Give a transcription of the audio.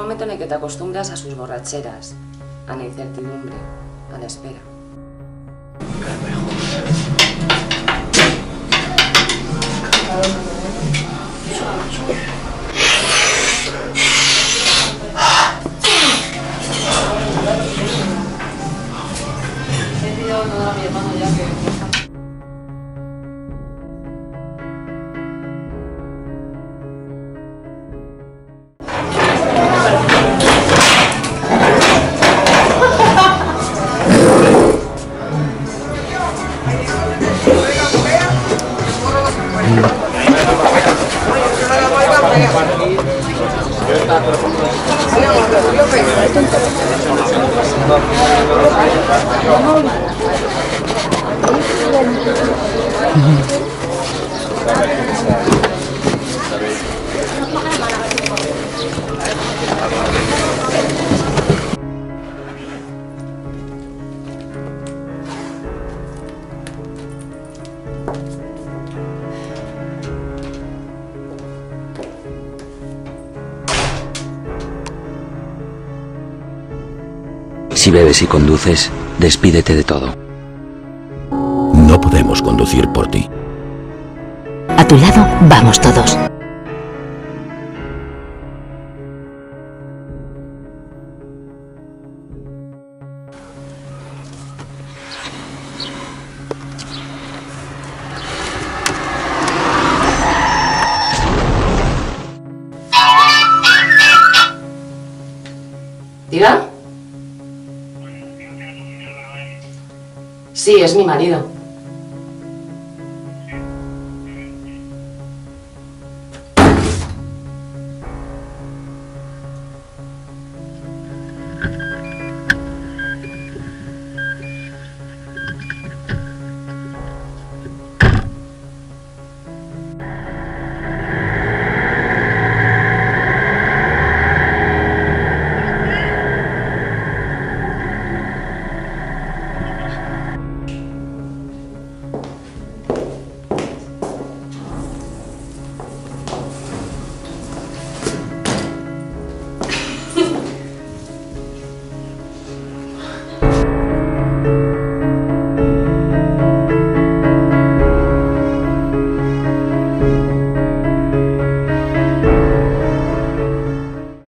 momento en el que te acostumbras a sus borracheras, a la incertidumbre, a la espera. He pedido todo a mi hermano ya que... Si bebes y conduces, despídete de todo. No podemos conducir por ti. A tu lado vamos todos. ¿Diga? Sí, es mi marido.